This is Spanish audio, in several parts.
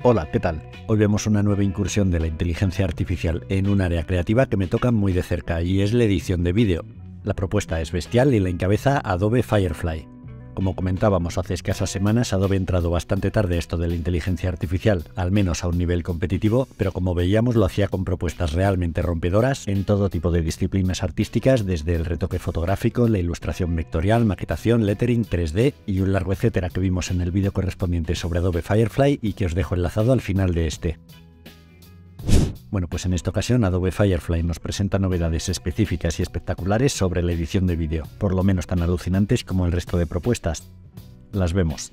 Hola, ¿qué tal? Hoy vemos una nueva incursión de la inteligencia artificial en un área creativa que me toca muy de cerca y es la edición de vídeo. La propuesta es bestial y la encabeza Adobe Firefly. Como comentábamos hace escasas semanas, Adobe ha entrado bastante tarde a esto de la inteligencia artificial, al menos a un nivel competitivo, pero como veíamos lo hacía con propuestas realmente rompedoras en todo tipo de disciplinas artísticas, desde el retoque fotográfico, la ilustración vectorial, maquetación, lettering, 3D y un largo etcétera que vimos en el vídeo correspondiente sobre Adobe Firefly y que os dejo enlazado al final de este. Bueno, pues en esta ocasión Adobe Firefly nos presenta novedades específicas y espectaculares sobre la edición de vídeo, por lo menos tan alucinantes como el resto de propuestas. Las vemos.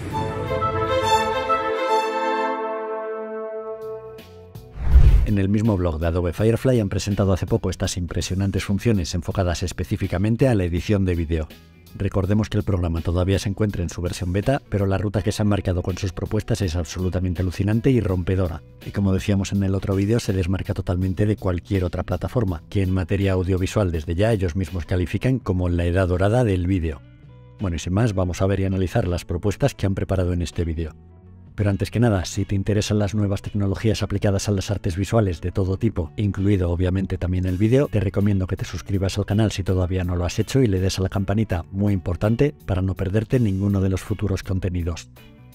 En el mismo blog de Adobe Firefly han presentado hace poco estas impresionantes funciones enfocadas específicamente a la edición de vídeo. Recordemos que el programa todavía se encuentra en su versión beta, pero la ruta que se han marcado con sus propuestas es absolutamente alucinante y rompedora. Y como decíamos en el otro vídeo, se desmarca totalmente de cualquier otra plataforma, que en materia audiovisual desde ya ellos mismos califican como la edad dorada del vídeo. Bueno, y sin más, vamos a ver y analizar las propuestas que han preparado en este vídeo. Pero antes que nada, si te interesan las nuevas tecnologías aplicadas a las artes visuales de todo tipo, incluido obviamente también el vídeo, te recomiendo que te suscribas al canal si todavía no lo has hecho y le des a la campanita, muy importante, para no perderte ninguno de los futuros contenidos.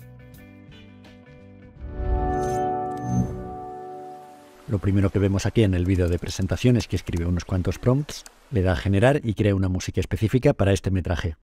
Lo primero que vemos aquí en el vídeo de presentación es que escribe unos cuantos prompts, le da a generar y crea una música específica para este metraje.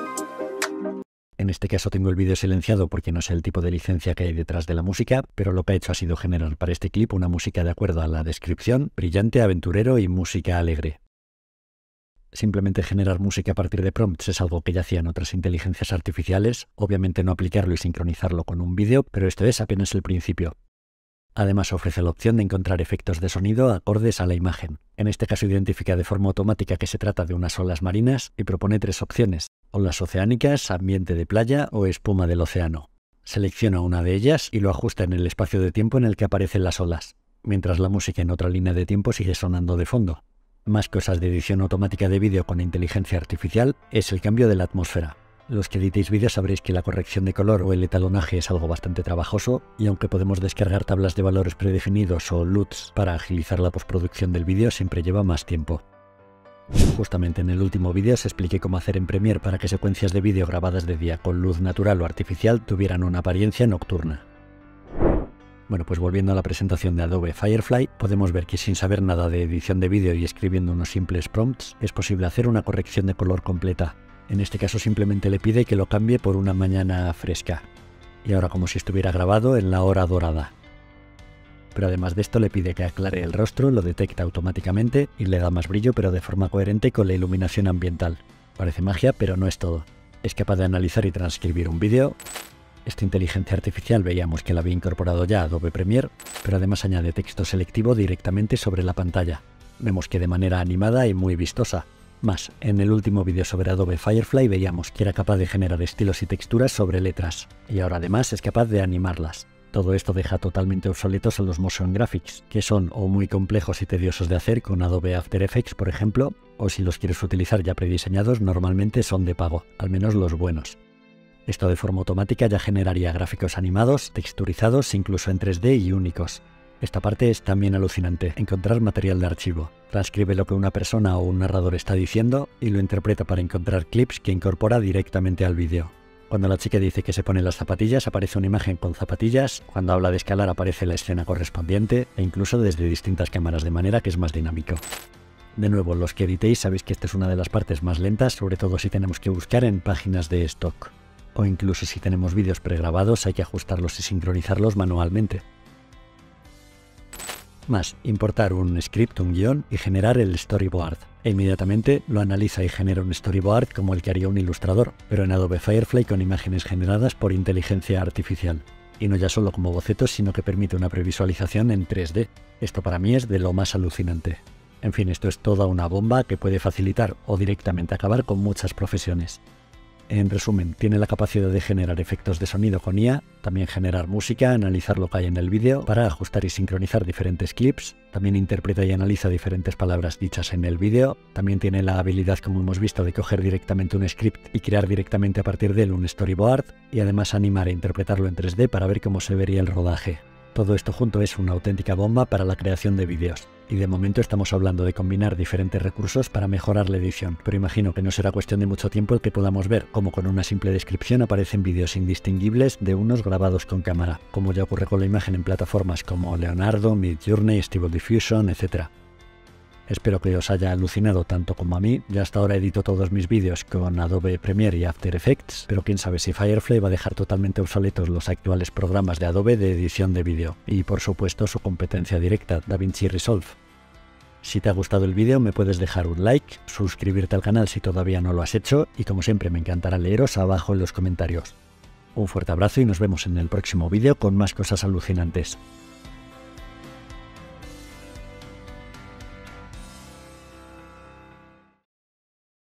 En este caso tengo el vídeo silenciado porque no sé el tipo de licencia que hay detrás de la música, pero lo que ha hecho ha sido generar para este clip una música de acuerdo a la descripción, brillante, aventurero y música alegre. Simplemente generar música a partir de prompts es algo que ya hacían otras inteligencias artificiales, obviamente no aplicarlo y sincronizarlo con un vídeo, pero esto es apenas el principio. Además ofrece la opción de encontrar efectos de sonido acordes a la imagen. En este caso identifica de forma automática que se trata de unas olas marinas y propone tres opciones: olas oceánicas, ambiente de playa o espuma del océano. Selecciona una de ellas y lo ajusta en el espacio de tiempo en el que aparecen las olas, mientras la música en otra línea de tiempo sigue sonando de fondo. Más cosas de edición automática de vídeo con inteligencia artificial es el cambio de la atmósfera. Los que editéis vídeos sabréis que la corrección de color o el etalonaje es algo bastante trabajoso, y aunque podemos descargar tablas de valores predefinidos o LUTs para agilizar la postproducción del vídeo, siempre lleva más tiempo. Justamente en el último vídeo os expliqué cómo hacer en Premiere para que secuencias de vídeo grabadas de día con luz natural o artificial tuvieran una apariencia nocturna. Bueno, pues volviendo a la presentación de Adobe Firefly, podemos ver que sin saber nada de edición de vídeo y escribiendo unos simples prompts, es posible hacer una corrección de color completa. En este caso simplemente le pide que lo cambie por una mañana fresca, y ahora como si estuviera grabado en la hora dorada. Pero además de esto le pide que aclare el rostro, lo detecta automáticamente y le da más brillo, pero de forma coherente con la iluminación ambiental. Parece magia, pero no es todo. Es capaz de analizar y transcribir un vídeo. Esta inteligencia artificial veíamos que la había incorporado ya a Adobe Premiere, pero además añade texto selectivo directamente sobre la pantalla. Vemos que de manera animada y muy vistosa. Más, en el último vídeo sobre Adobe Firefly veíamos que era capaz de generar estilos y texturas sobre letras, y ahora además es capaz de animarlas. Todo esto deja totalmente obsoletos a los motion graphics, que son o muy complejos y tediosos de hacer con Adobe After Effects, por ejemplo, o si los quieres utilizar ya prediseñados normalmente son de pago, al menos los buenos. Esto de forma automática ya generaría gráficos animados, texturizados, incluso en 3D y únicos. Esta parte es también alucinante, encontrar material de archivo. Transcribe lo que una persona o un narrador está diciendo y lo interpreta para encontrar clips que incorpora directamente al vídeo. Cuando la chica dice que se pone las zapatillas aparece una imagen con zapatillas, cuando habla de escalar aparece la escena correspondiente e incluso desde distintas cámaras, de manera que es más dinámico. De nuevo, los que editéis sabéis que esta es una de las partes más lentas, sobre todo si tenemos que buscar en páginas de stock. O incluso si tenemos vídeos pregrabados hay que ajustarlos y sincronizarlos manualmente. Más, importar un script, un guión y generar el storyboard. E inmediatamente lo analiza y genera un storyboard como el que haría un ilustrador, pero en Adobe Firefly con imágenes generadas por inteligencia artificial. Y no ya solo como bocetos, sino que permite una previsualización en 3D. Esto para mí es de lo más alucinante. En fin, esto es toda una bomba que puede facilitar o directamente acabar con muchas profesiones. En resumen, tiene la capacidad de generar efectos de sonido con IA, también generar música, analizar lo que hay en el vídeo para ajustar y sincronizar diferentes clips, también interpreta y analiza diferentes palabras dichas en el vídeo, también tiene la habilidad, como hemos visto, de coger directamente un script y crear directamente a partir de él un storyboard y además animar e interpretarlo en 3D para ver cómo se vería el rodaje. Todo esto junto es una auténtica bomba para la creación de vídeos. Y de momento estamos hablando de combinar diferentes recursos para mejorar la edición, pero imagino que no será cuestión de mucho tiempo el que podamos ver cómo con una simple descripción aparecen vídeos indistinguibles de unos grabados con cámara, como ya ocurre con la imagen en plataformas como Leonardo, Midjourney, Stable Diffusion, etc. Espero que os haya alucinado tanto como a mí. Ya hasta ahora edito todos mis vídeos con Adobe Premiere y After Effects, pero quién sabe si Firefly va a dejar totalmente obsoletos los actuales programas de Adobe de edición de vídeo. Y por supuesto su competencia directa, DaVinci Resolve. Si te ha gustado el vídeo me puedes dejar un like, suscribirte al canal si todavía no lo has hecho y como siempre me encantará leeros abajo en los comentarios. Un fuerte abrazo y nos vemos en el próximo vídeo con más cosas alucinantes.